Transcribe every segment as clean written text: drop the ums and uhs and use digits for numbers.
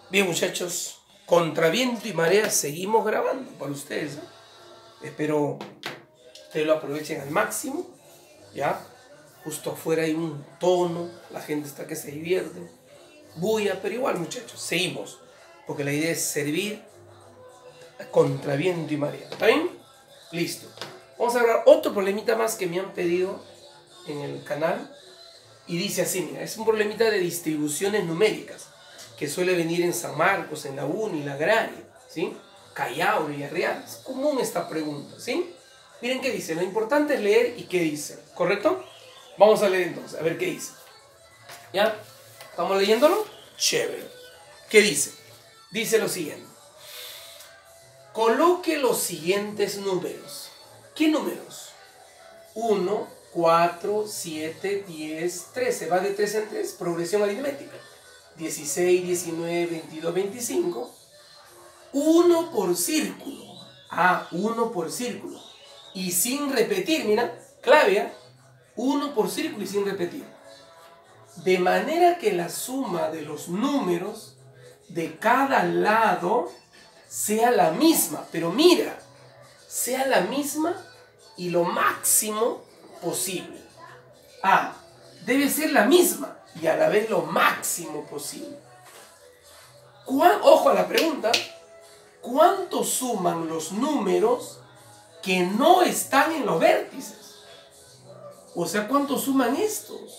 Bien, muchachos, contra viento y marea seguimos grabando para ustedes, ¿eh? Espero ustedes lo aprovechen al máximo, ¿ya? Justo afuera hay un tono, la gente está que se divierte, bulla, pero igual, muchachos, seguimos, porque la idea es servir contra viento y marea. ¿Está bien? Listo. Vamos a hablar otro problemita más que me han pedido en el canal y dice así, mira, es un problemita de distribuciones numéricas que suele venir en San Marcos, en la UNI, la Agraria, ¿sí? Callao, Villarreal. Es común esta pregunta, ¿sí? Miren qué dice. Lo importante es leer y qué dice, ¿correcto? Vamos a leer entonces, a ver qué dice. ¿Ya? ¿Estamos leyéndolo? Chévere. ¿Qué dice? Dice lo siguiente. Coloque los siguientes números. ¿Qué números? 1, 4, 7, 10, 13. Va de 3 en 3, progresión aritmética. 16, 19, 22, 25. 1 por círculo. Ah, 1 por círculo. Y sin repetir, mira, clave, ¿eh? 1 por círculo y sin repetir. De manera que la suma de los números de cada lado sea la misma. Pero mira, sea la misma y lo máximo posible. Ah, debe ser la misma y a la vez lo máximo posible. Ojo a la pregunta, ¿cuánto suman los números que no están en los vértices? O sea, ¿cuánto suman estos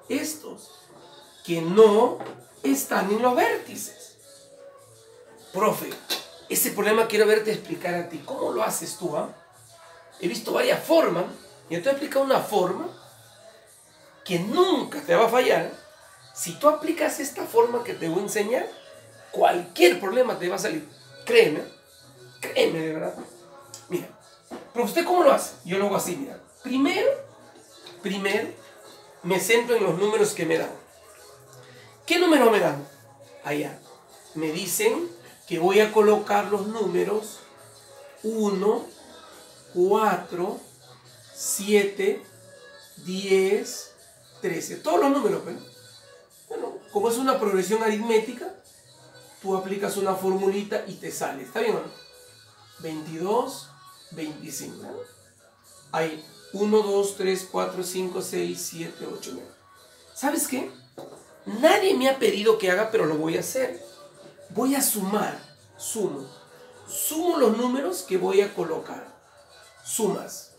que no están en los vértices? Profe, ese problema quiero verte explicar a ti. ¿Cómo lo haces tú? He visto varias formas y yo te he explicado una forma que nunca te va a fallar. Si tú aplicas esta forma que te voy a enseñar, cualquier problema te va a salir. Créeme de verdad. Mira, pero ¿usted cómo lo hace? Yo lo hago así, mira. Primero me centro en los números que me dan. ¿Qué números me dan? Allá. Me dicen que voy a colocar los números 1, 4, 7, 10, 13. Todos los números, ¿ven? Bueno, como es una progresión aritmética, tú aplicas una formulita y te sale. ¿Está bien o no? 22, 25. ¿no? Hay 1, 2, 3, 4, 5, 6, 7, 8, 9. ¿Sabes qué? Nadie me ha pedido que haga, pero lo voy a hacer. Voy a sumar. Sumo los números que voy a colocar. Sumas.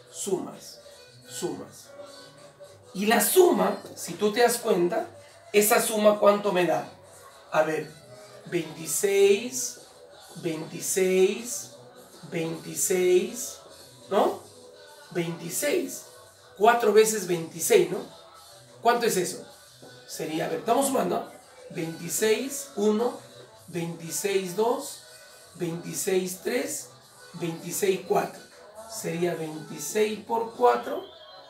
Y la suma, si tú te das cuenta, esa suma ¿cuánto me da? A ver, 26, 26, 26, ¿no? 26. 4 veces 26, ¿no? ¿Cuánto es eso? Sería, a ver, estamos sumando. 26, 1, 26, 2, 26, 3, 26, 4. Sería 26 por 4,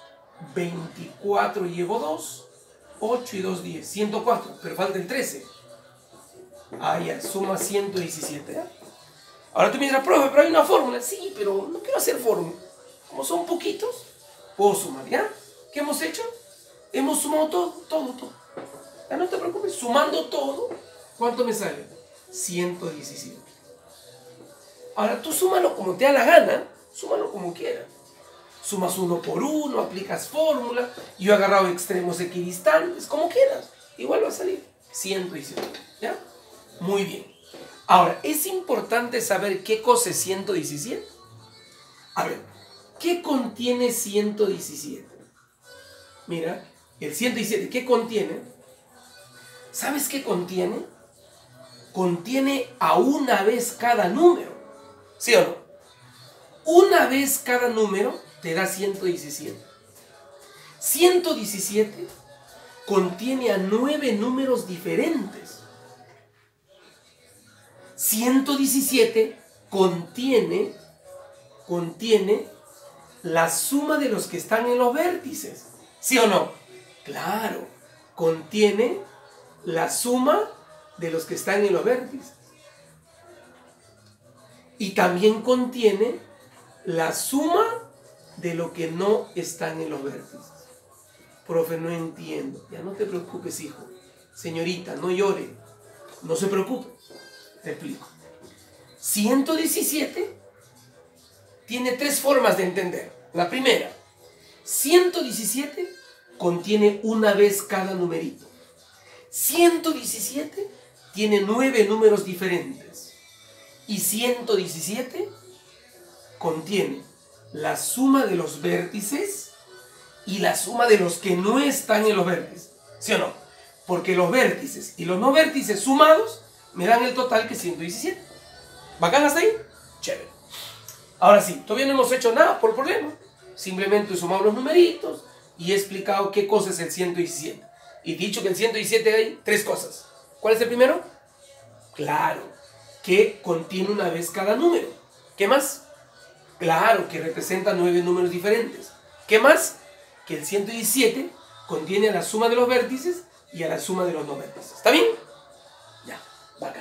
24 llevo 2, 8 y 2, 10. 104, pero falta el 13. Ah, ya, suma 117. ¿ya? Ahora tú me dirás, profe, pero hay una fórmula. Sí, pero no quiero hacer fórmula. Como son poquitos, puedo sumar, ¿ya? ¿Qué hemos hecho? Hemos sumado todo. Ya no te preocupes, sumando todo, ¿cuánto me sale? 117. Ahora tú súmalo como te da la gana, súmalo como quieras. Sumas 1 por 1, aplicas fórmula, yo he agarrado extremos equidistantes, como quieras. Igual va a salir 117, ¿ya? Muy bien. Ahora, es importante saber qué cosa es 117. A ver, ¿qué contiene 117? Mira, el 117, ¿qué contiene? ¿Sabes qué contiene? Contiene a una vez cada número. ¿Sí o no? Una vez cada número te da 117. 117 contiene a 9 números diferentes. 117 contiene la suma de los que están en los vértices. ¿Sí o no? Claro, contiene la suma de los que están en los vértices. Y también contiene la suma de lo que no están en los vértices. Profe, no entiendo. Ya no te preocupes, hijo. Señorita, no llore. No se preocupe, te explico. 117 tiene tres formas de entender. La primera, 117 contiene una vez cada numerito. 117 tiene 9 números diferentes. Y 117 contiene la suma de los vértices y la suma de los que no están en los vértices. ¿Sí o no? Porque los vértices y los no vértices sumados me dan el total que es 117. ¿Bacán hasta ahí? Chévere. Ahora sí, todavía no hemos hecho nada por problema. Simplemente he sumado los numeritos y he explicado qué cosa es el 117. Y dicho que el 117 hay tres cosas. ¿Cuál es el primero? Claro, que contiene una vez cada número. ¿Qué más? Claro, que representa 9 números diferentes. ¿Qué más? Que el 117 contiene a la suma de los vértices y a la suma de los no vértices. ¿Está bien? Ya, bacán.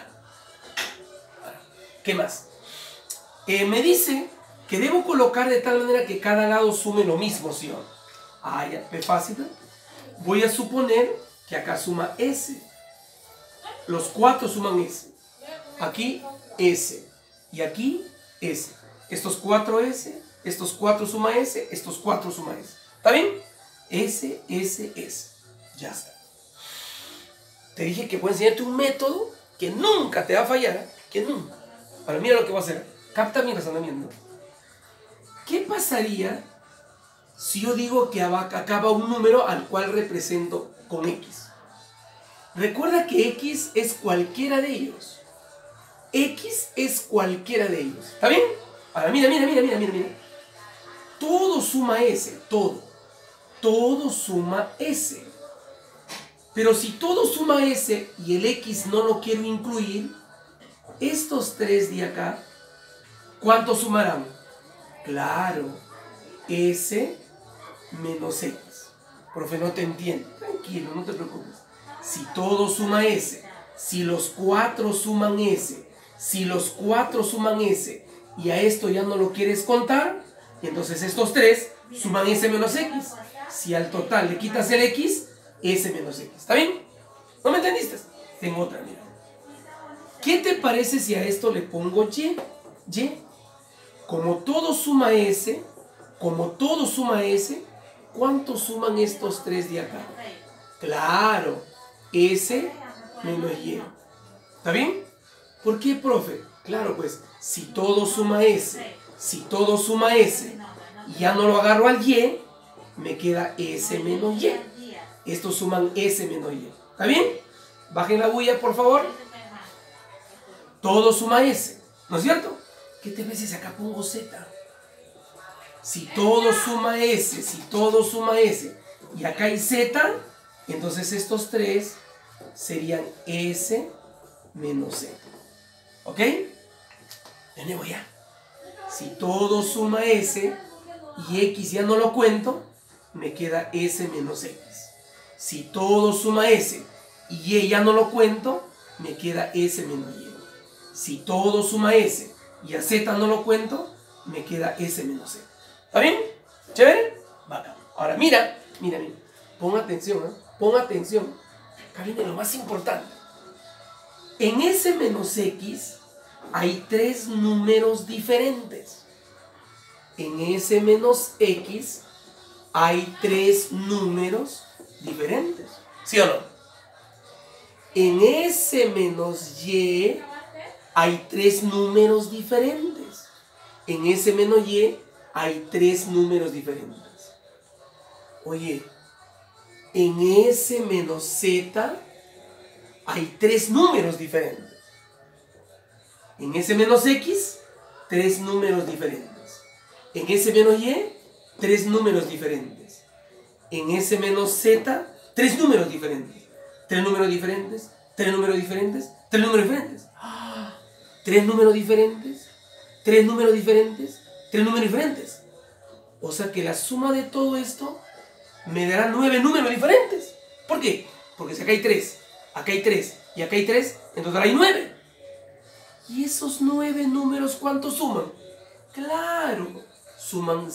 ¿Qué más? Me dice que debo colocar de tal manera que cada lado sume lo mismo, ¿sí o no? Ah, ya, es fácil, ¿no? Voy a suponer que acá suma S. Los 4 suman S. Aquí S. Y aquí S. Estos 4 S. Estos 4 suma S. Estos 4 suma S. ¿Está bien? S, S, S. Ya está. Te dije que voy a enseñarte un método que nunca te va a fallar. Que nunca. Ahora mira lo que voy a hacer. Capta mi razonamiento. ¿Qué pasaría si yo digo que acaba un número al cual represento con X? Recuerda que X es cualquiera de ellos. X es cualquiera de ellos. ¿Está bien? Ahora mira. Todo suma S. Todo suma S. Pero si todo suma S y el X no lo quiero incluir, estos 3 de acá, ¿cuánto sumarán? Claro, S menos X. Profe, no te entiendo. Tranquilo, no te preocupes. Si todo suma S, si los 4 suman S, si los 4 suman S y a esto ya no lo quieres contar, entonces estos 3 suman S menos X. Si al total le quitas el X, S menos X. ¿Está bien? ¿No me entendiste? Tengo otra, mira. ¿Qué te parece si a esto le pongo Y? Y. Como todo suma S, ¿cuánto suman estos 3 de acá? Claro, S menos Y. ¿Está bien? ¿Por qué, profe? Claro, pues, si todo suma S, y ya no lo agarro al Y, me queda S menos Y. Estos suman S menos Y. ¿Está bien? Bajen la bulla, por favor. Todo suma S, ¿no es cierto? ¿Qué te ves si acá pongo Z? Si todo suma S, y acá hay Z, entonces estos 3 serían S menos Z. ¿Ok? De nuevo ya. Si todo suma S y X ya no lo cuento, me queda S menos X. Si todo suma S y Y ya no lo cuento, me queda S menos Y. Si todo suma S y a Z no lo cuento, me queda S menos Z. ¿Está bien? ¿Chévere? Bacán. Ahora mira. Pon atención, ¿eh? Pon atención. Acá viene lo más importante. En S menos X hay 3 números diferentes. En S menos X hay 3 números diferentes. ¿Sí o no? En S menos Y hay 3 números diferentes. En S menos Y hay 3 números diferentes. Oye, en S menos Z hay 3 números diferentes. En S menos X, 3 números diferentes. En S menos Y, 3 números diferentes. En S menos Z, 3 números diferentes. 3 números diferentes, 3 números diferentes, 3 números diferentes. 3 números diferentes, 3 números diferentes, 3 números diferentes. O sea que la suma de todo esto me dará 9 números diferentes. ¿Por qué? Porque si acá hay 3, acá hay 3 y acá hay 3, en total hay 9. ¿Y esos 9 números cuánto suman? Claro, suman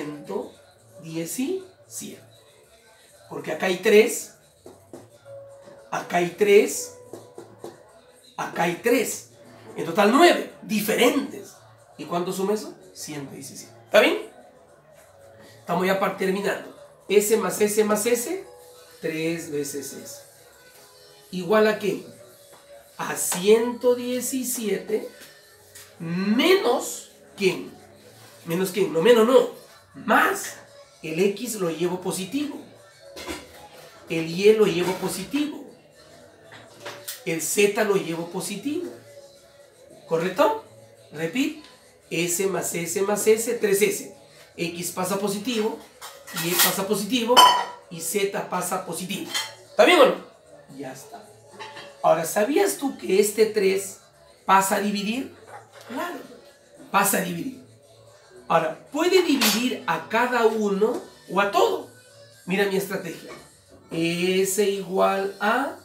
117. Porque acá hay 3, Acá hay 3. En total 9, diferentes. ¿Y cuánto suma eso? 117. ¿Está bien? Estamos ya terminando. S más S más S, 3 veces S. ¿Igual a qué? A 117 menos ¿quién? ¿Menos quién? No, menos no. Más. El X lo llevo positivo. El Y lo llevo positivo. El Z lo llevo positivo. ¿Correcto? Repito. S más S más S, 3S. X pasa positivo, Y pasa positivo y Z pasa positivo. ¿Está bien o no? Ya está. Ahora, ¿sabías tú que este 3 pasa a dividir? Claro, pasa a dividir. Ahora, puede dividir a cada uno o a todo. Mira mi estrategia. S igual a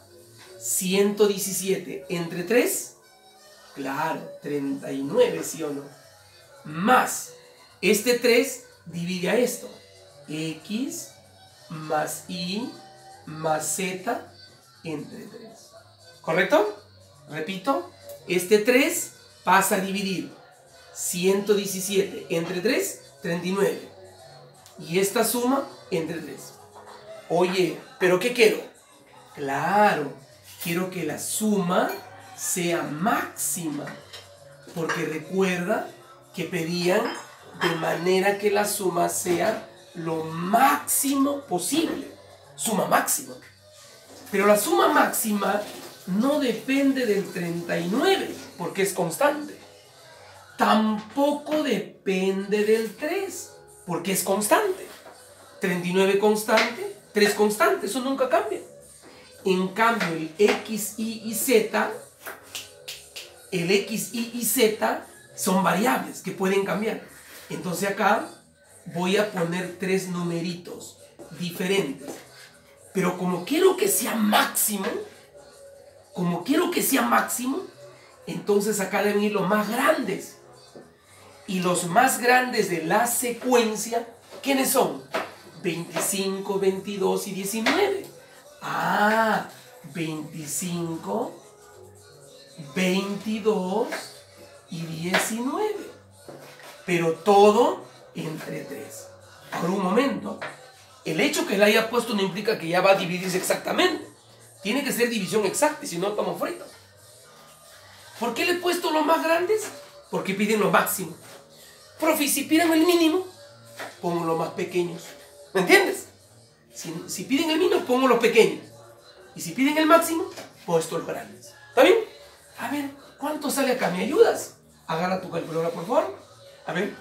117 entre 3. Claro, 39, ¿sí o no? Más este 3 divide a esto. X más Y más Z entre 3. ¿Correcto? Repito, este 3 pasa a dividir 117 entre 3, 39. Y esta suma entre 3. Oye, ¿pero qué quiero? Claro, quiero que la suma sea máxima. Porque recuerda que pedían de manera que la suma sea lo máximo posible. Suma máxima. Pero la suma máxima no depende del 39, porque es constante. Tampoco depende del 3, porque es constante. 39 constante, 3 constante, eso nunca cambia. En cambio, el X, Y Z son variables que pueden cambiar. Entonces acá voy a poner 3 numeritos diferentes. Pero como quiero que sea máximo, entonces acá deben ir los más grandes. Y los más grandes de la secuencia, ¿quiénes son? 25, 22 y 19. 25, 22 y 19. Pero todo entre 3. Ahora un momento. El hecho que la haya puesto no implica que ya va a dividirse exactamente. Tiene que ser división exacta, si no estamos fritos. ¿Por qué le he puesto los más grandes? Porque piden lo máximo. Profe, si piden el mínimo, pongo los más pequeños. ¿Me entiendes? Si piden el mínimo, pongo los pequeños. Y si piden el máximo, pongo estos grandes. ¿Está bien? A ver, ¿cuánto sale acá? ¿Me ayudas? Agarra tu calculadora, por favor. A ver.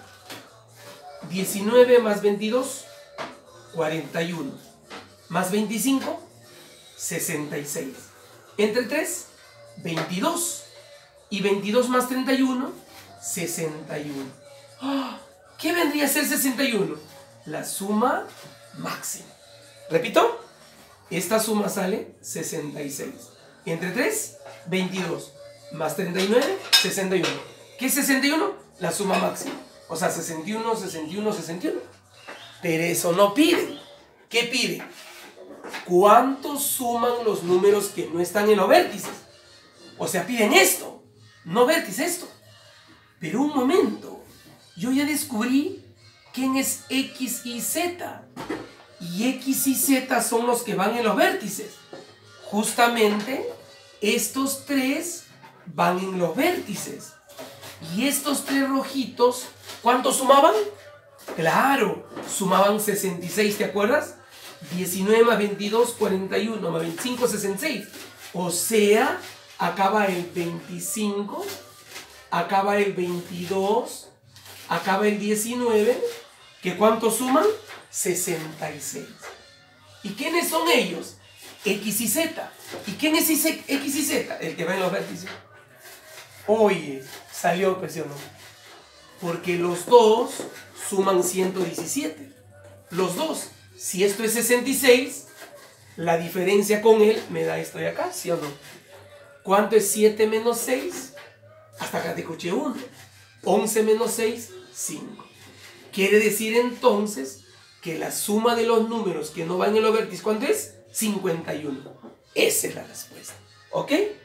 19 más 22, 41. Más 25, 66. Entre 3, 22. Y 22 más 31, 61. ¿Qué vendría a ser 61? La suma máxima. Repito, esta suma sale 66. Entre 3, 22. Más 39, 61. ¿Qué es 61? La suma máxima. O sea, 61, 61, 61. Pero eso no piden. ¿Qué piden? ¿Cuánto suman los números que no están en los vértices? O sea, piden esto. No vértice, esto. Pero un momento. Yo ya descubrí quién es X y Z. Y X y Z son los que van en los vértices. Justamente estos 3 van en los vértices. Y estos 3 rojitos, ¿cuántos sumaban? Claro, sumaban 66, ¿te acuerdas? 19 más 22, 41, más 25, 66. O sea, acaba el 25, acaba el 22, acaba el 19, ¿que cuántos suman? 66. ¿Y quiénes son ellos? X y Z. ¿Y quién es X y Z? El que va en los vértices. Oye, salió presión. Porque los dos suman 117. Los dos. Si esto es 66, la diferencia con él me da esto de acá, ¿sí o no? ¿Cuánto es 7 menos 6? Hasta acá te escuché 1. 11 menos 6, 5. Quiere decir entonces que la suma de los números que no van en los vértices, ¿cuánto es? 51. Esa es la respuesta. ¿Ok?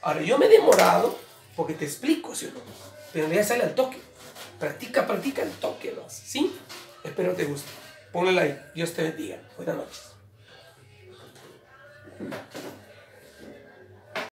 Ahora, yo me he demorado porque te explico, ¿sí o no? Pero ya sale al toque. Practica el toque, ¿no? ¿Sí? Espero te guste. Ponle like. Dios te bendiga. Buenas noches.